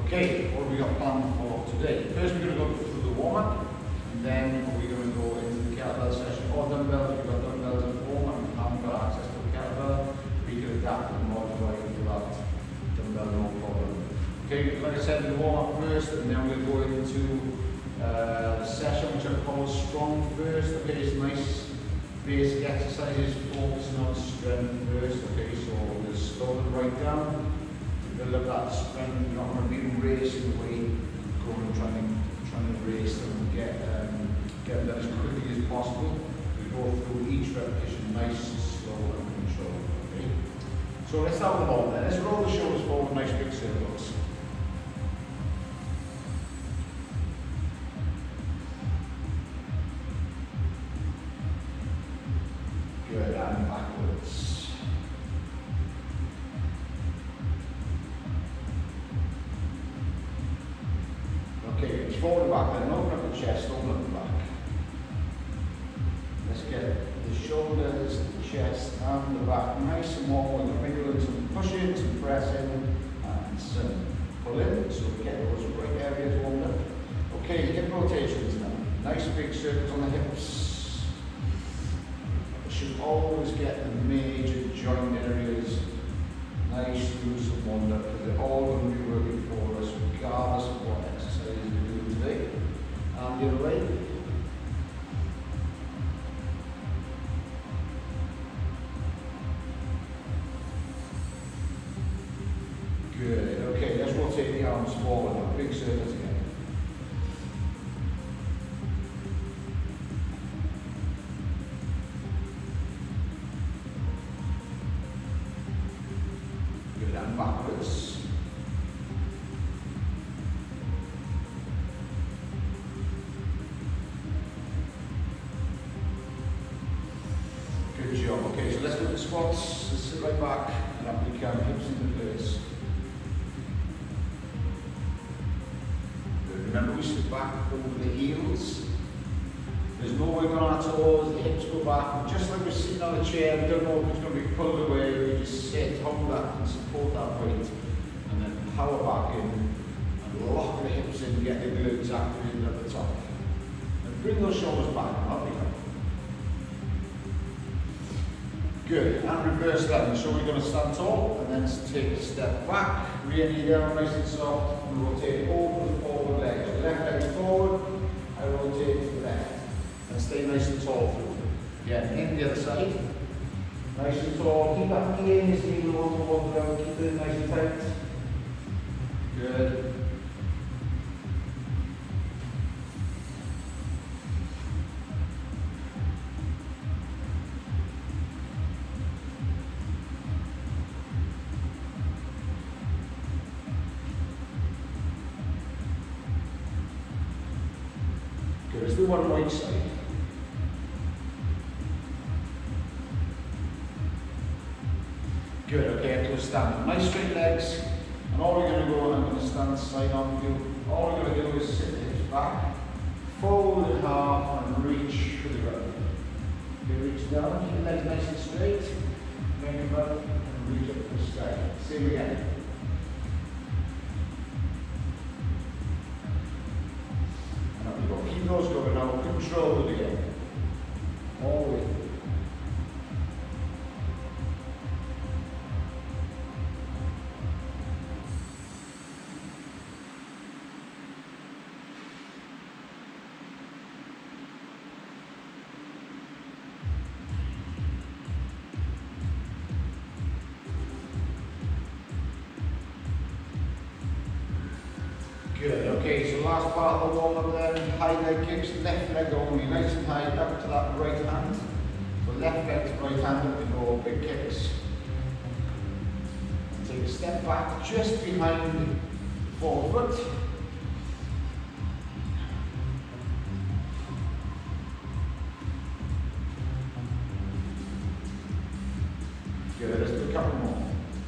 Okay, what have we got planned for today? First we're going to go through the warm-up, and then we're going to go into the kettlebell session or dumbbells. If you've got dumbbells at home and you haven't got access to the kettlebell, we can adapt and modify it without dumbbell, no problem. Okay, like I said, we'll warm up first, and then we'll go into the session which I call strong first. Okay, it's nice basic exercises focusing on strength first. Okay, so we'll slow them right down. Build up that strength. You're not going to be racing away, going and trying to race them and get them as quickly as possible. We go through each repetition nice, slow and controlled. Okay. So let's start with the ball then. Let's roll the shoulders forward, nice big circles. Good, and backwards. Okay, it's forward and back then, open up the chest, open up the back. Let's get the shoulders, the chest and the back nice and warm. We're doing some pushing, some pressing and some pulling, so we get those right areas warmed up. Okay, hip rotations now. Nice big circles on the hips. You should always get the major joint areas nice, loose and warmed up, because they're all going to be working for us regardless of what exercise we do today. And the other way. Good. Okay, let's rotate the arms forward now. Big circles again. Good, and backwards. Good job. Okay, so let's go to the squats. Let's sit right back and up we come, hips into place. Good. Remember, we sit back over the heels. There's no work on our toes, the hips go back. Just like we're sitting on a chair, we don't know if it's going to be pulled away. We just sit, hold that and support that weight. And then power back in and lock the hips in, get the glutes activated at the top. And bring those shoulders back. Up we go. Good, and reverse that. So we're going to stand tall and then take a step back, rear knee down nice and soft, and rotate over the forward leg. So left leg forward, I rotate to the left. And stay nice and tall through. Again, in the other side. Nice and tall, keep that knee in, this knee will walk down, keep it nice and tight. Good. Good, let's do one on each side. Good, okay, up to a stand. Nice straight legs. And all we're going to go, I'm going to stand side on view. All we're going to do is sit the hips back, fold in half and reach for the ground. Okay, reach down, keep the legs nice and straight. Make them up and reach up to the sky. Same again. Keep those going now, control it again. All the way through. Good, okay, so last part of the warm-up then, high leg kicks, left leg only, nice and high, up to that right hand. So left leg to right hand, up we go, big kicks. And take a step back, just behind the forefoot. Good, let's do a couple more.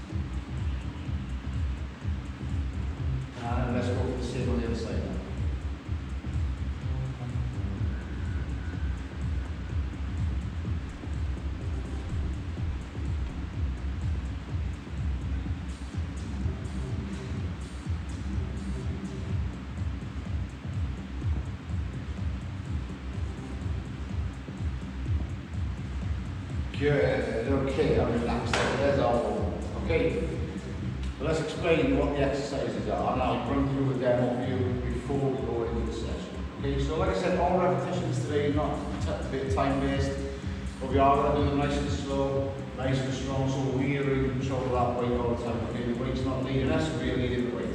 And let's go for the same on the other side now. Good, okay, I'm relaxed. There's our one. Okay, so let's explain what the exercises are. And I'll run through a demo for you before we go into the session. Okay, so like I said, all repetitions today, not a bit time-based, but we are going to do them nice and slow, nice and strong, so we're in control of that weight all the time. Okay, the weight's not leading us, we're leading the weight.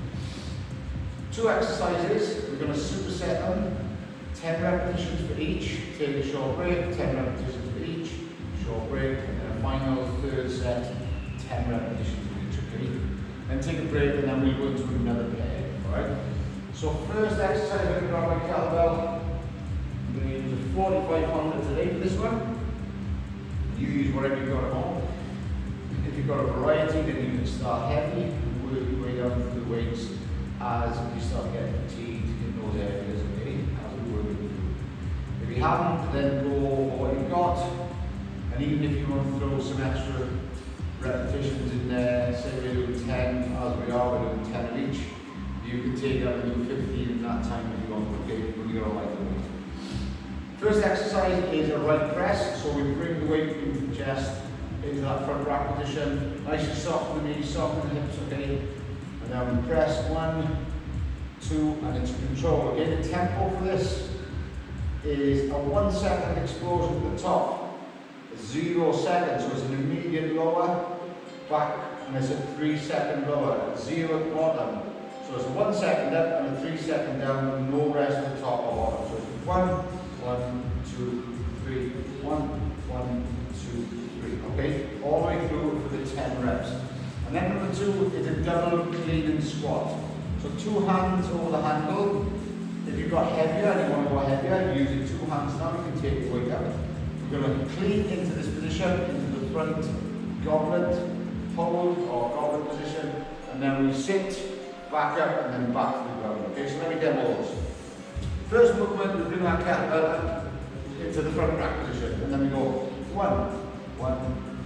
2 exercises, we're going to superset them, 10 repetitions for each, take a short break, 10 repetitions for each, short break, and then a final third set, 10 repetitions for each, okay? Then take a break and then we'll go into another pair, alright? So first exercise, I'm going to grab my kettlebell. I'm going to use a 4500 today for this one. You use whatever you've got at home. If you've got a variety, then you can start heavy and work your way down through the weights as you start getting fatigued in those areas, okay? As we work with you. If you haven't, then go over what you've got. And even if you want to throw some extra repetitions in there, say we're doing 10 as we are, we're doing 10 of each, you can take that and do 15 in that time if you want, okay, when you got a lighter weight. First exercise is a right press, so we bring the weight into the chest, into that front rack position, nice and soft in the knees, soft in the hips, okay? And then we press 1, 2, and into control. Okay, the tempo for this is a 1 second explosion at the top, 0 seconds, so it's an immediate lower, back, and it's a 3 second lower, 0 at the bottom. So it's a 1 second up and a 3 second down, no rest at the top or bottom. So it's 1, 1, 2, 3, 1, 1, 2, 3. Okay, all the way through for the 10 reps. And then number 2 is a double lean squat. So 2 hands over the handle. If you've got heavier and you want to go heavier, using 2 hands now, you can take the weight up. We're going to clean into this position, into the front goblet hold or goblet position, and then we sit, back up, and then back to the ground. Okay, so let me demo those. First movement, we bring our kettlebell up into the front rack position, and then we go 1, 1,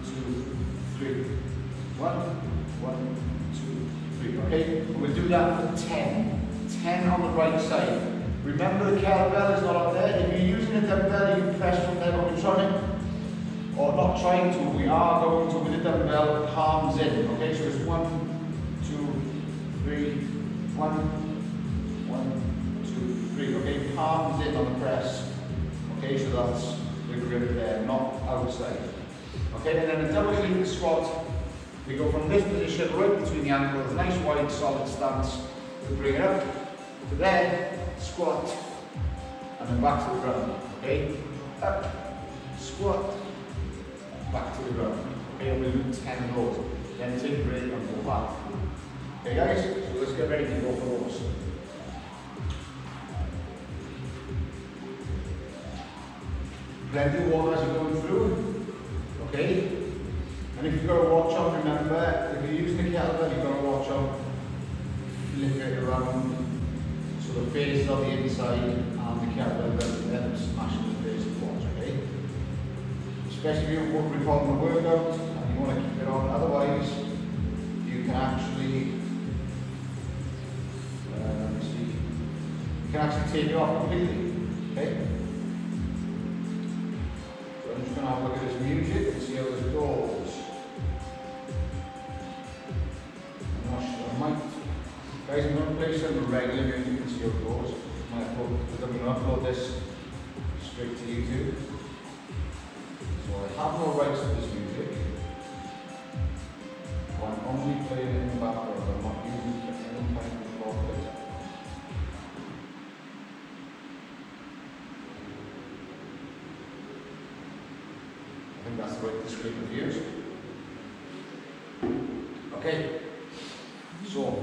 2, 3, 1, 1, 2, 3. Okay, and we'll do that for 10. 10 on the right side. Remember the kettlebell is not up there. If you're using a dumbbell, you can press from there, but we're trying, or not trying to, we are going to with the dumbbell, palms in. Okay, so it's 1, 2, 3, 1, 1, 2, 3. Okay, palms in on the press. Okay, so that's the grip there, not outside. Okay, and then a double lean squat. We go from this position right between the ankles, nice wide solid stance. We bring it up to there, squat, and then back to the ground. Okay, up, squat, back to the ground. Okay, and we'll do 10 of those. Then take a break and go back. Okay guys, so let's get ready to go for those. Plenty of water as you're going through. Okay? And if you've got to watch out, remember, if you're using the kettlebell, you've got to watch out. Flip it around so the face is on the inside and the kettlebell doesn't end up smashing the face of the watch, okay? Especially if you're recording the workout and you want to keep it on, otherwise you can actually take it off completely, okay? So I'm just going to have a look at this music and see how this goes. I'm not sure, I might, guys, I'm going to play some regular music and see how it goes. Because I'm going to upload this straight to YouTube. So I have no rights to this music. So I'm only playing it in the background, I'm not using it for any kind of record. I think that's the right disclaimer to use. Okay, so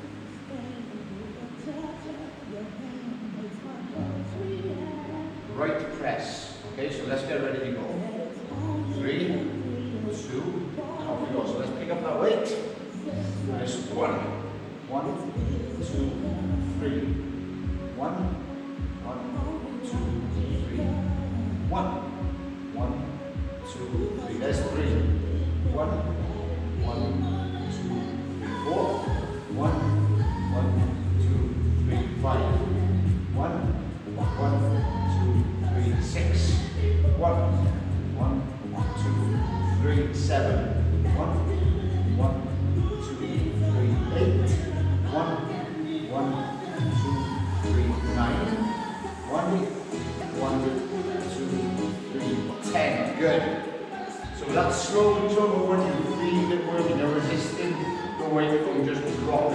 right press. Okay, so let's get ready to go. 3, 2, and off we go. So let's pick up that weight. And it's 1, 1, 2, 3. 1, 1, 2, 3. 1, 1, 2, 3. That's 3. 1, 1, 2, 3, 4. 1, 1, 2, 3, 5. 1, 1, 2, 3, 6. 1, 1, 2,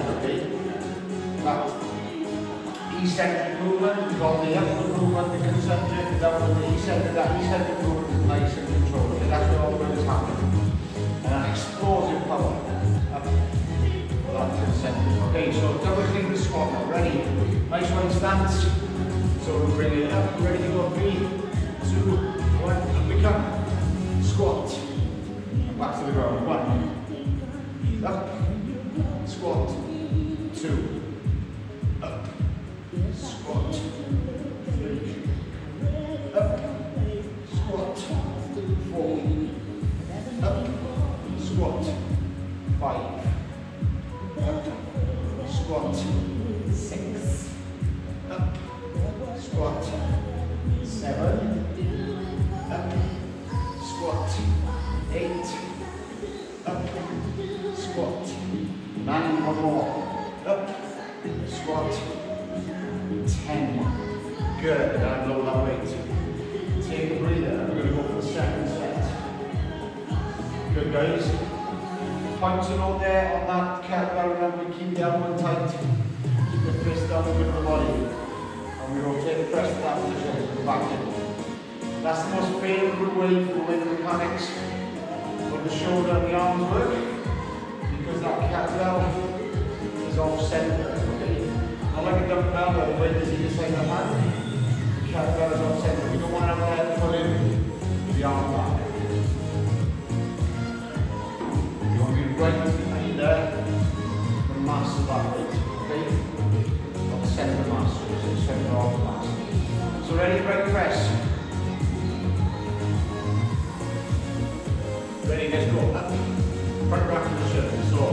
okay? That eccentric movement, we've got the upward movement, the concentric, downward, the eccentric, that eccentric movement is nice and controlled, okay? That's where all the work is happening. And an explosive power, up, that concentric. Okay, so double clean the squat now, ready? Nice one stance. So we'll bring it up, ready to go, 3, 2, 1, and we come. Squat, and back to the ground, 1, up, squat, 2, up, squat, 3, up, squat, 4, up, squat, 5, up, squat, 6, up, squat, 7, up, squat, 8, up, squat, 9, one more, up, squat, 10, good, and lower that weight. Take a breather, we're going to go for the second set. Good guys. Points are out there on that kettlebell, remember we keep the elbow tight, keep the fist down the middle of the body. And we rotate the press to that position, go back in. That's the most favourable way for the mechanics of the shoulder and the arms work, because that kettlebell is off centre, okay? Not like a dumbbell where the weight is either side of the hand. The kettlebell is off centre. We don't want to have that put in the arm back. You want to be right under the mass of that weight, okay? Centre mass, so centre of the mass. So ready, right press. Ready, let's go. Up. Front back to the surface. So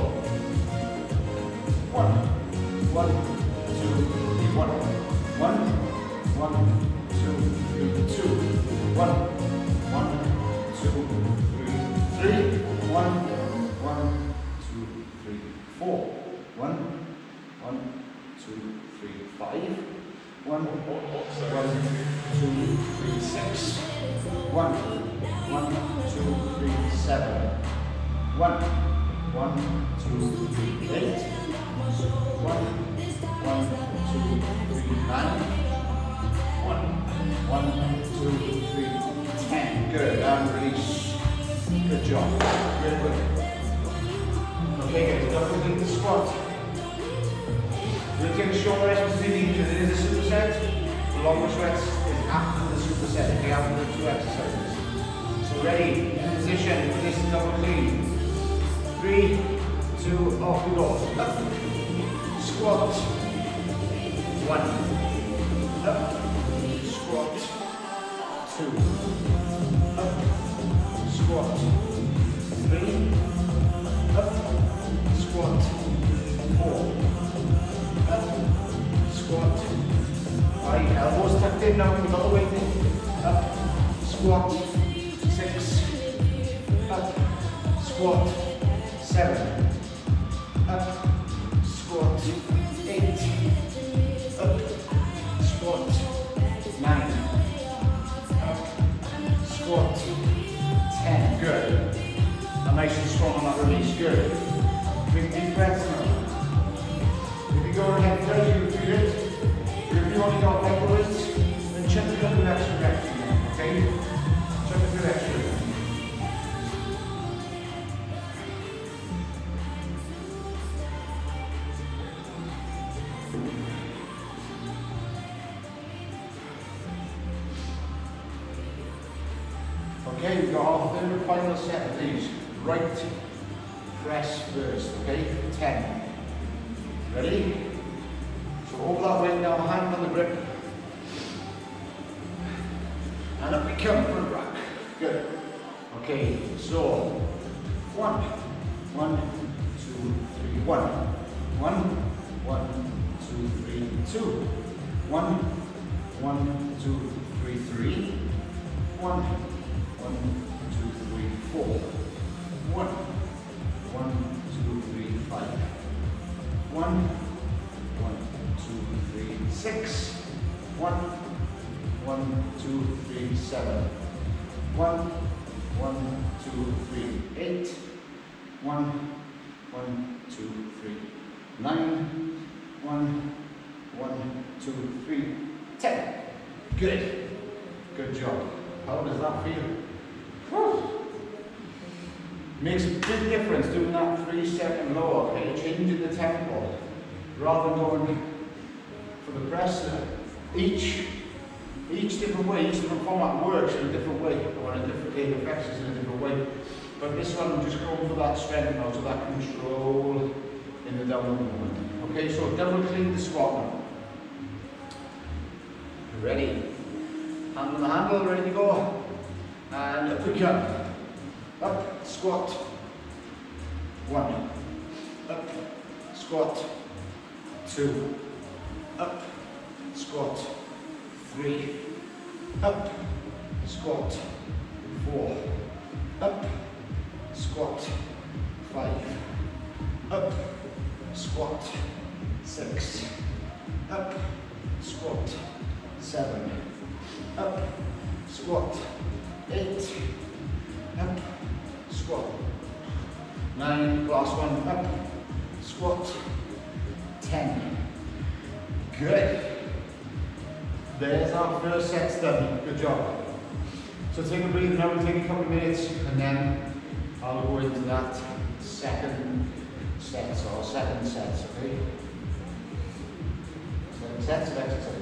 1, 1, 2, 3, 1. 1, 1, 2, 3, 2. 1, 1, 2, 3, 3. 1, 1, 2, 3, 4. 1, 1, 2, 3, 5. 1, 1, 2, 3, 6. 1, 1, 2, 3, 7. 1, 1, 2, 3, 8. 1, 1, 2, 3, 9. 1, 1, 2, 3, 10. Good, and release. Good job. Real good. Okay guys, don't forget the squat. We'll take a short rest between each, and it is a superset. The longest rest is after the superset, okay, after the 2 exercises. So ready, in position, for this double clean. 3, 2, off we go. Up, squat, 1, up, squat, 2, up, squat, 3, up, squat, 4, up, squat, 5, elbows tucked in now, we've got the weight in, up, squat, 6, up, squat, 7, up, squat, 8, up, squat, 9, up, squat, 10, good. And nice and strong on that release, good. Big deep breaths now. If you go ahead first, you feel it. If you only got leg weights, then check it up with extra reps again, okay? Check it with extra reps. Okay, we've got our third and final set of these. Right press first, okay? 10. Ready? So hold that weight now, hand on the grip. And up we come, front rack. Good. Okay, so 1, 1, 2, 3, 1. 1, 1, 2, 3, 2. 1, 1, 2, 3, 3. 1, 1, 2, 3, 4. 1, 1, 2, 3, 5. 1, 1, 2, 3, 6. 1, 1, 2, 3, 7. 1, 1, 2, 3, 8. 1, 1, 2, 3, 9, 1, 1, 2, 3, 10. Good. Good job. How does that feel? Whew. Makes a big difference doing that 3-second lower, okay? Changing the tempo. Rather than going for the press. Each different way, each different format works in a different way, or in a different game of exercise in a different way. But this one, I'm just going for that strength now, so that control in the downward movement. Okay, so double clean the squat now. Ready? Hand on the handle, ready to go. And up we come. Up, squat. 1. Up, squat. 2. Up, squat. 3. Up, squat. 4. Up, squat. 5. Up, squat. 6. Up, squat. 7. Up, squat. 8. Up, squat. 9, last one, up, squat. 10. Good. There's our first set done. Good job. So take a breathe now, we'll take a couple of minutes, and then I'll go into that second set, or second sets, okay? Second sets of exercises.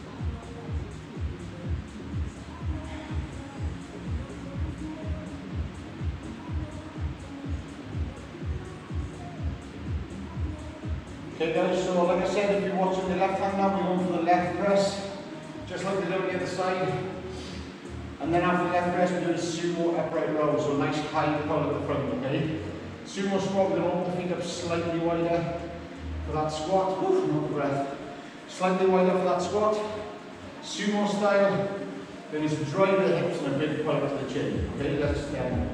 Okay guys, so like I said, if you're watching the left hand now, we're going for the left press, just like they do on the other side. And then after the left press, we're doing a sumo upright row, so a nice high pull at the front, okay? Sumo squat, we're going to open the feet up slightly wider for that squat. Woof, no breath. Slightly wider for that squat. Sumo style, then it's a drive of the hips and a big pull up to the chin. Okay, let's stand.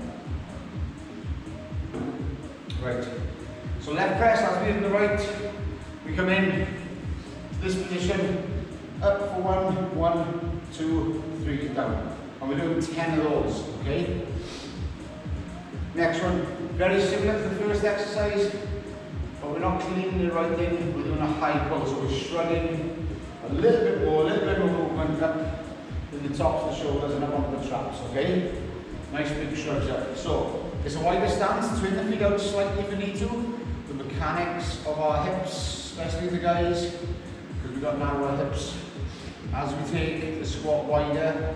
Right. So left press, as we did the right, we come in this position, up for 1, 1, 2, 3, down. And we're doing 10 of those, okay? Next one, very similar to the first exercise, but we're not cleaning the right in, we're doing a high pull, so we're shrugging a little bit more movement up in the tops of the shoulders and up onto the traps, okay? Nice big shrugs up. So, it's a wider stance, twin the feet out slightly if you need to. The mechanics of our hips, especially the guys, because we've got narrower hips. As we take the squat wider,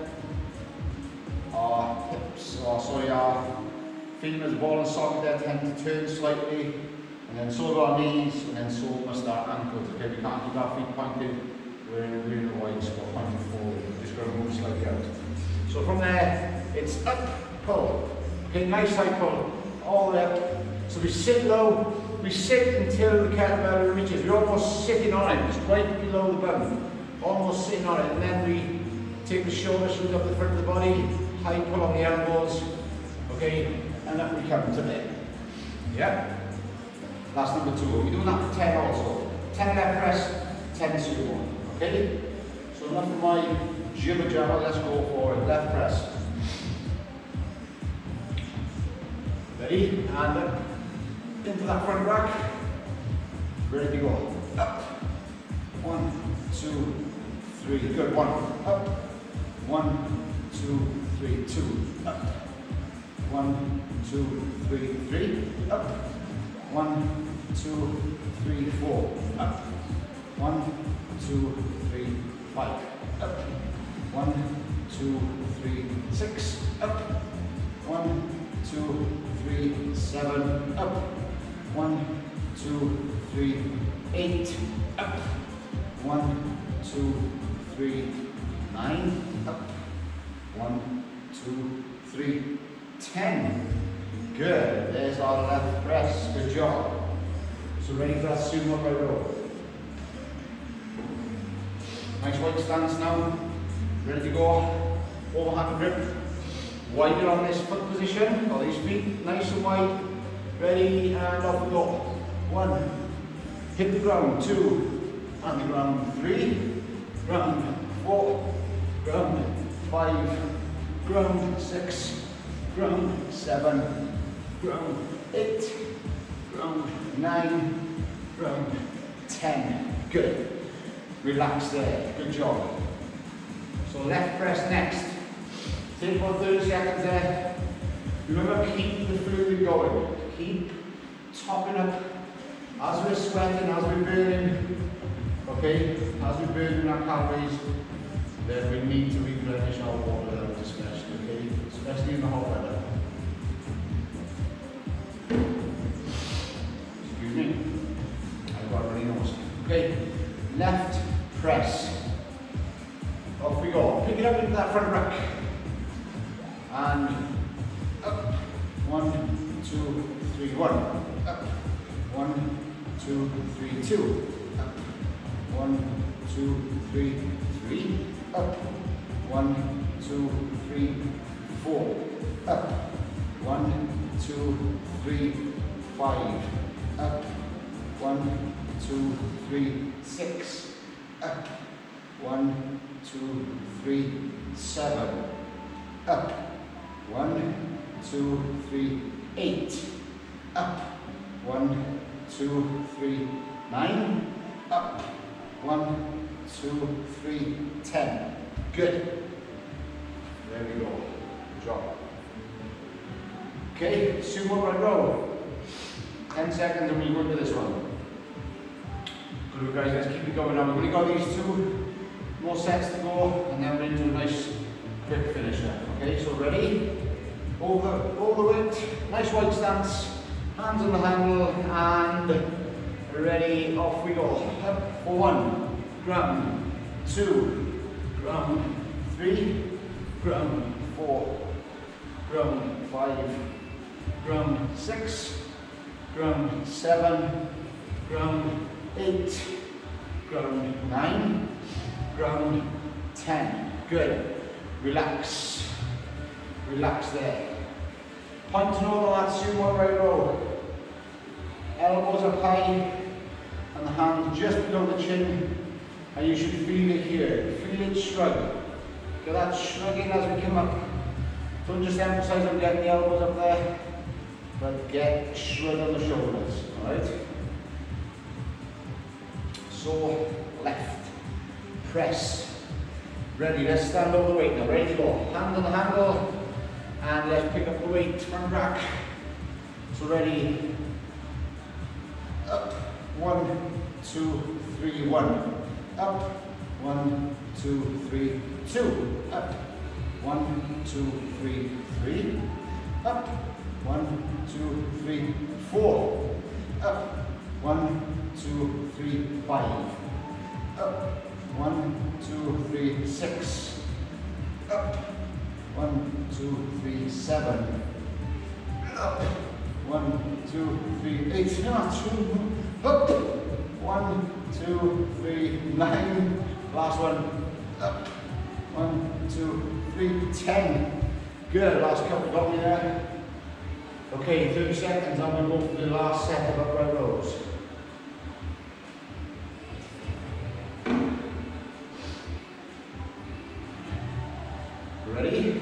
our hips, our femurs, ball and socket there tend to turn slightly, and then so do our knees, and then so must our ankles. Okay, we can't keep our feet pointed, we're in a really wide squat pointed forward, we're just going to move slightly out. So from there, it's up, pull. Okay, nice high pull, all the way up. So we sit low, we sit until the kettlebell reaches, we're almost sitting on it, it's right below the bum, almost sitting on it, and then we take the shoulders up the front of the body, high pull on the elbows, okay, and up we come to there. Yeah? That's number 2. We're doing that for 10 also. 10 left press, 10 sumo, okay? So enough of my jibber jabber, let's go for it. Left press. Ready? And up. Into that front rack. Ready to go. Up. 1, 2, 3. Good. 1. Up. 1, 2, 3. 2. Up. 1, 2, 3. 3. Up. 1, 2, 3, 4. Up. 1, 2, 3, 5. Up. 1, 2, 3, 6. Up. 1, 2, 3, 7. Up. 1, 2, 3, 8. Up. 1, 2, 3, 9. Up. 1, 2, 3, 10. Good. There's our left press. Good job. So ready for that sumo by row. Nice wide stance now. Ready to go. Overhand grip. Wider on this foot position. All these feet nice and wide. Ready and off we go. 1. Hit the ground. 2. And the ground. 3. Ground. 4. Ground. 5. Ground. 6. Ground. 7. Ground. 8. Ground. 9. Round 10. Good. Relax there. Good job. So left press next. Take about 30 seconds there. Remember, keep the fluid going. Keep topping up as we're sweating, as we're burning. Okay, as we're burning our calories, then we need to replenish our water levels, especially, okay? Especially in the hot weather. Excuse me. I've got a runny nose. Okay, left press. Off we go. Pick it up into that front rack. And up. 1, 2, 3, 1. Up. 1, 2, 3, 2. Up. 1, 2, 3, 3. Up. 1, 2, 3, 4. Up. 1, 2, 3, 5. Up. 1, 2, 3, 6. Up. 1, 2, 3, 7. Up. 1, 2, 3, 8. Up. 1, 2, 3, 9. Up. 1, 2, 3, 10. Good. There we go. Good job. Okay, sumo right row. 10 seconds and we go into this one. Good guys, let's keep it going now. We've only got these 2 more sets to go and then we're into a nice quick finisher. Okay, so ready? Over the weight, nice wide stance, hands on the handle and ready, off we go. Up for 1, ground, 2, ground, 3, ground, 4, ground, 5, ground, 6, ground, 7, ground, 8, ground, 9, ground, 10. Good. Relax. Relax there. Point to nose on that sumo right row. Elbows up high and the hands just below the chin. And you should feel it here. Feel it shrug. Get that shrugging as we come up. Don't just emphasize on getting the elbows up there, but get shrug on the shoulders. Alright? So, left. Press. Ready, let's stand over the weight now. Ready to go. Hand on the handle. And let's pick up the weight from rack. So ready. Up. 1, 2, 3, 1. Up. 1, 2, 3, 2. Up. 1, 2, 3, 3. Up. 1, 2, 3, 4. Up. 1, 2, 3, 5. Up. 1, 2, 3, 6. Up. 1, 2, 3, 7. Up. 1, 2, 3, 8. Up. 1, 2, 3, 9. Last one. Up. 1, 2, 3, 10. Good. Last couple got me there. Okay, 30 seconds. I'm going to go for the last set of upright rows. Ready?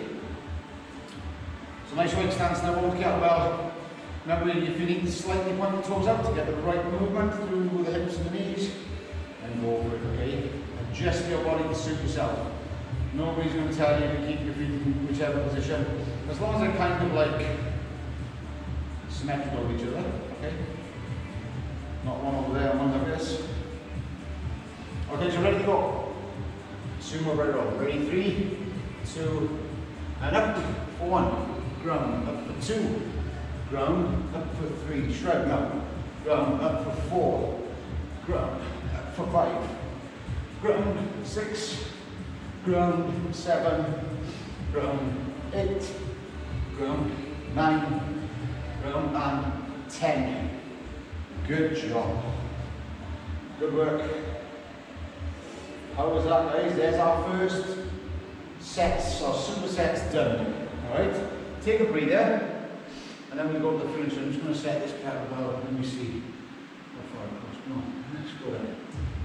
So nice wide stance now over the kettlebell. Remember, if you need to slightly point the toes out to get the right movement through the hips and the knees, then go for it, okay? Adjust your body to suit yourself. Nobody's going to tell you to keep your feet in whichever position, as long as they're kind of like symmetrical with each other, okay? Not one over there and one like this. Okay, so ready to go. Sumo right row. Ready? 3, 2, and up for 1. Ground, up for 2. Ground, up for 3. Shrug now. Ground, up for 4. Ground, up for 5. Ground, 6. Ground, 7. Ground, 8. Ground, 9. Ground, and 10. Good job. Good work. How was that, guys? There's our first sets, or supersets done. Alright? Take a breather, and then we'll go to the finish. I'm just going to set this kettlebell. Let me see how far across. No, let's go there.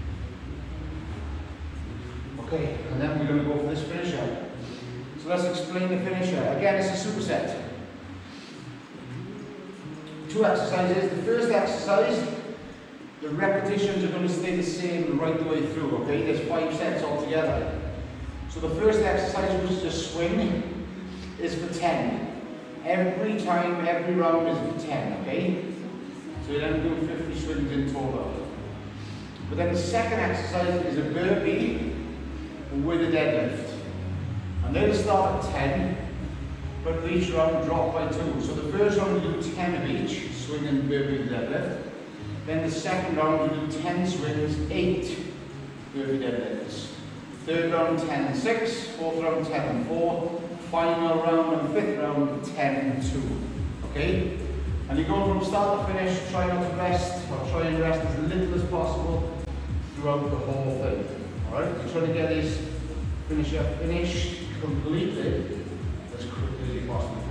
Okay, and then we're going to go for this finisher. So let's explain the finisher. Again, it's a superset. 2 exercises. The first exercise The repetitions are going to stay the same right the way through, okay? There's 5 sets altogether. So the first exercise, which is just swing, is for 10. Every time, every round is for 10, okay? So you're then doing 50 swings in total. But then the second exercise is a burpee with a deadlift. And they'll start at 10, but each round drop by 2. So the first round we do 10 of each, swing and burpee and deadlift. Then the second round we do 10 swings, 8 burpee deadlifts. Third round 10 and 6, fourth round 10 and 4, final round and fifth round 10 and 2. Okay? And you go from start to finish, try not to rest, or try and rest as little as possible throughout the whole thing. Alright? You're trying to get this finisher finished completely as quickly as you possibly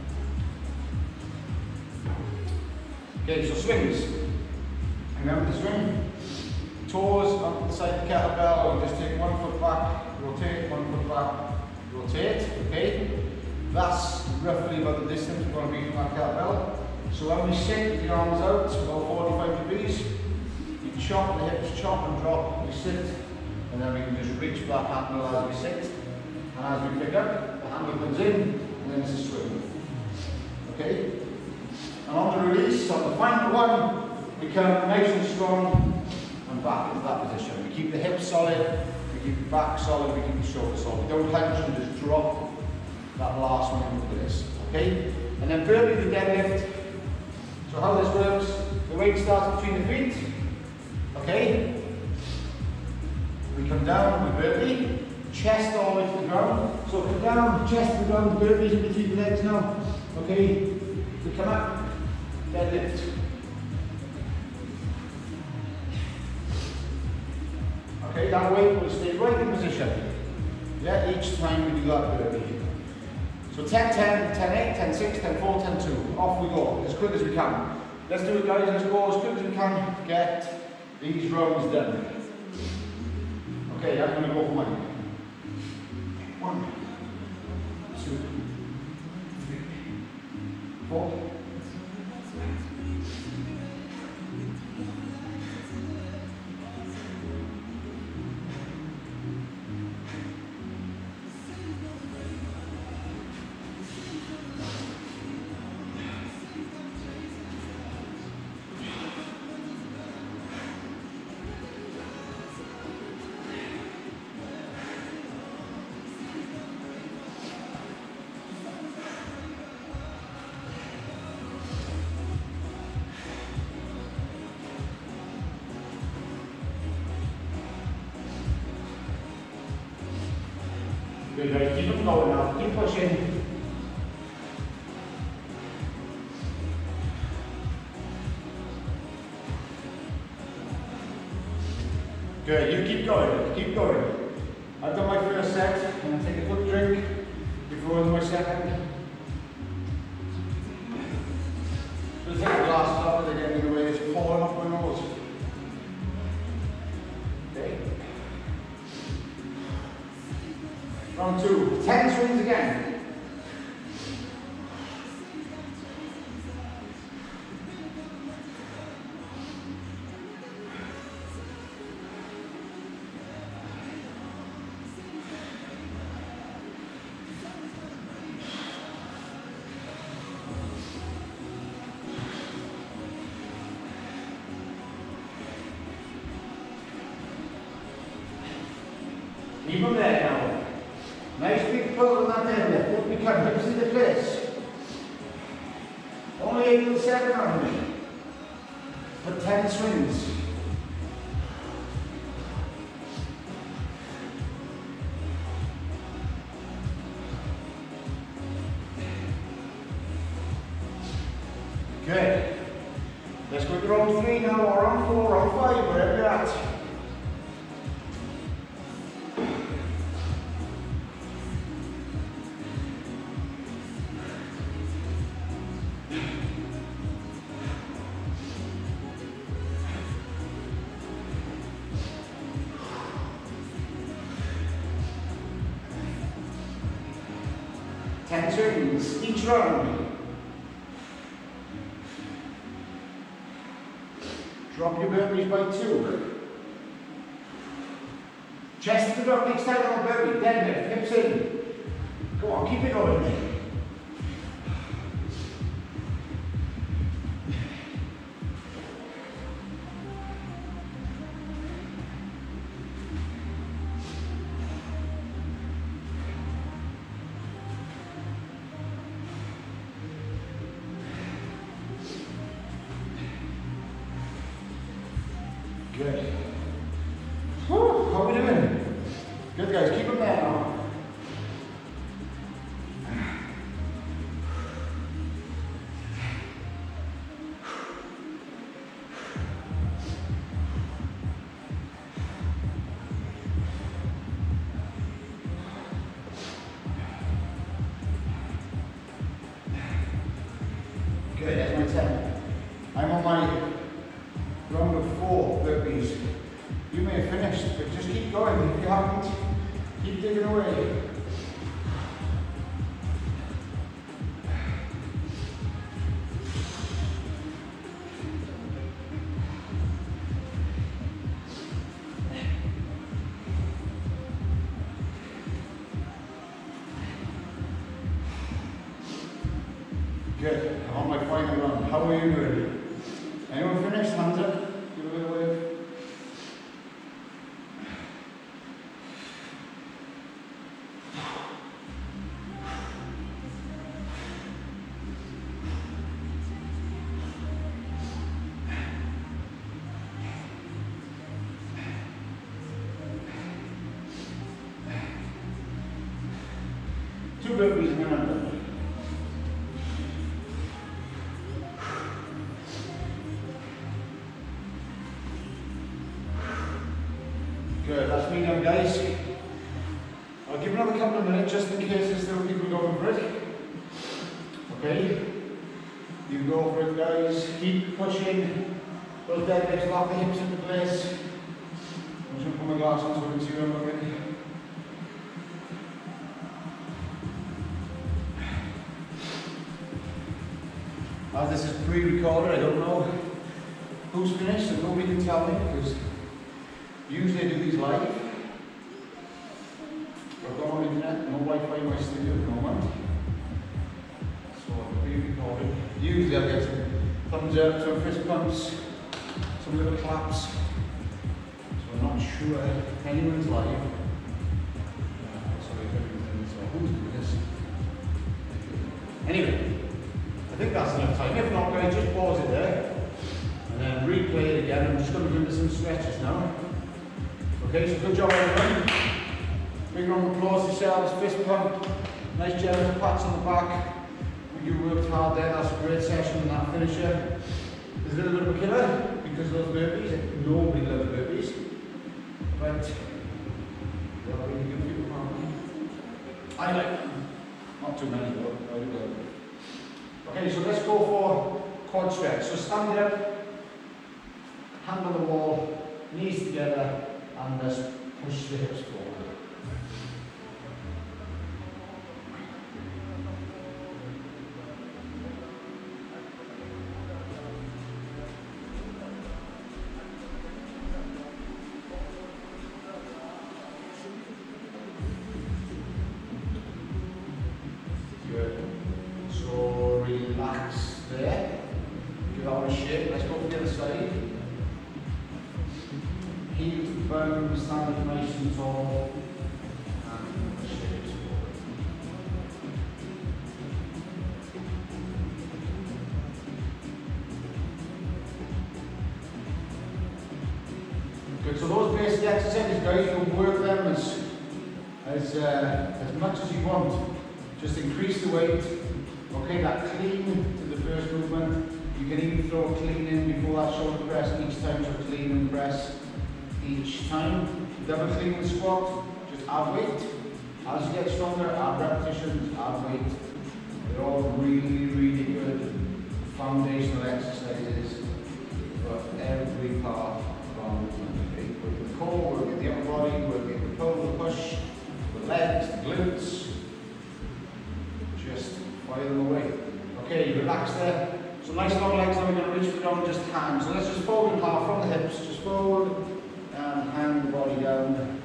can. Okay, so swings. Remember to swing. Toes on the side of the kettlebell, or just take 1 foot back, rotate, 1 foot back, rotate, okay? That's roughly about the distance we're going to be from our kettlebell. So when we sit with the arms out, about 45 degrees, you chop, the hips chop and drop, we sit, and then we can just reach back handle as we sit. And as we pick up, the handle comes in, and then it's a swing. Okay? And on the release, on the final one, we come nice and strong and back into that position. We keep the hips solid, we keep the back solid, we keep the shoulders solid. We don't hunch and just drop that last one into this. Okay? And then burpee the deadlift. So how this works, the weight starts between the feet. Okay? We come down with burpee, chest all the way to the ground. So come down, chest to the ground, burpees in between the legs now. Okay? We come up, deadlift. Okay, that weight will stay right in position. Yeah, each time we do that burpee. So 10, 10, 10, 8, 10, 6, 10, 4, 10, 2. Off we go, as quick as we can. Let's do it, guys. Let's go as quick as we can. Get these rounds done. Okay, I'm going to go for mine. 1, 2, 3, 4. Good, guys, keep them going now, keep pushing. Good, you keep going, keep going. I've done my first set, I'm going to take a quick drink before I do my second. Just take the glasses off, they're getting in the way, it's falling off my nose. Okay. Round 2, 10 swings again. Keep them there now. Nice big pull on that deadlift. Look, we can hips to the place. Only 8 in the second round. For 10 swings. Good. Let's go to round 3 now, or round 4, round 5, wherever you're at. Swings each round. Drop your burpees by 2. Chest to the dog, next time on burpee, deadlift, hips in. Go on, keep it going. Good. Whew, how are we doing? Good guys, keep them there now. Good, that's my 10. I'm on my round of 4 burpees. You may have finished, but just keep going. If you haven't, keep digging away. Good. I'm on my final run. How are you doing? Anyone finished? Hands up. Give a bit of wave. Two burpees and then I'm done. Good, that's me done guys. I'll give another couple of minutes just in case there's still people going for it. Okay, you can go for it guys, keep pushing those deadlifts, lock the hips into place. I'm just going to put my glasses on so I can see where I'm looking. As this is pre-recorded, I don't know who's finished and nobody can tell me because usually I do these live. I've got on internet, no Wi-Fi in my studio at the moment. So I'm pre-recorded. Usually I'll get some thumbs up, some fist pumps, some little claps. So I'm not sure if anyone's live. So who's doing this? Anyway, I think that's enough time. If not, guys, just pause it there and then replay it again. I'm just going to go into some stretches now. Okay, so good job everyone. Big round of applause yourselves, fist pump, nice generous pats on the back. You worked hard there, that's a great session and that finisher. There's a little bit of a killer because of those burpees. Nobody loves burpees. But they're really good people, aren't they? I like them. Not too many though, I do like them. Okay, so let's go for quad stretch. So stand up, hand on the wall, knees together, and just push the hips forward. Good. So relax there. Give that one a shake. Let's go to the other side. Heel to bone, stand up nice and tall, and shake forward. Good, so those basic exercises, guys, you can work them as much as you want. Just increase the weight. Okay, that clean to the first movement. You can even throw a clean in before that shoulder press each time, so clean and press. Each time, double clean the squat, just add weight. As you get stronger, add repetitions, add weight. They're all really, really good foundational exercises for every part of our movement. Okay? Work the core, work the upper body, work the pull, the push, the legs, the glutes. Just fire them away. Okay, relax there. So nice long legs, now we're going to reach for the ground, just hands. So let's just fold in half from the hips, just fold and hang the body down.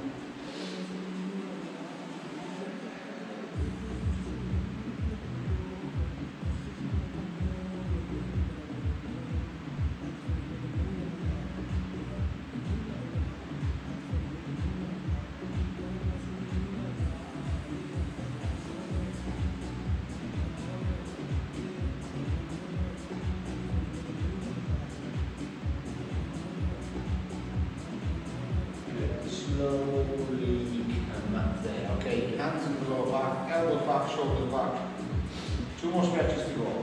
Slowly come up there. Okay, hands in the lower back, elbows back, shoulders back. 2 more stretches to go.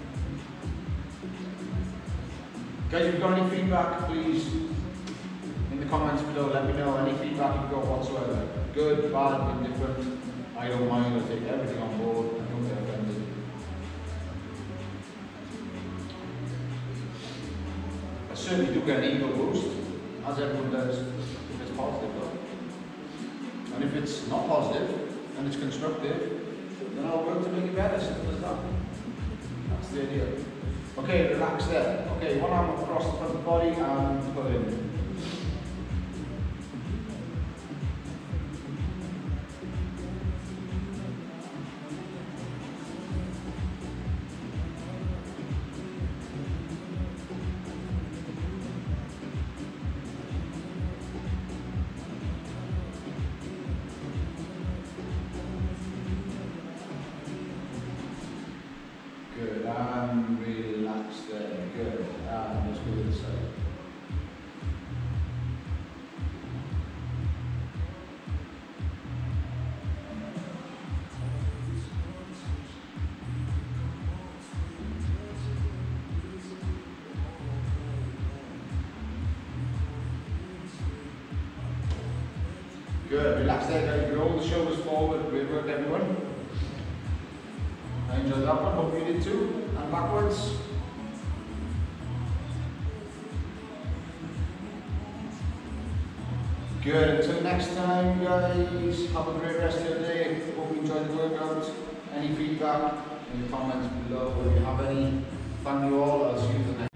Guys, if you've got any feedback, please, in the comments below, let me know any feedback you've got whatsoever. Good, bad, indifferent. I don't mind, I'll take everything on board. I don't get offended. I certainly do get an ego boost, as everyone does. Positive though. And if it's not positive and it's constructive, then I'll work to make it better. Simple as that. That's the idea. Okay, relax there. Okay, one arm across the front of the body and pull in. Good, and relax there. Good, and let's go to the side. Good, relax there guys. Roll the shoulders forward. Great work everyone. I enjoyed that one, hope you did too. And backwards. Good, until next time guys, have a great rest of your day. Hope you enjoyed the workout. Any feedback in the comments below. If you have any, thank you all. I'll see you in the next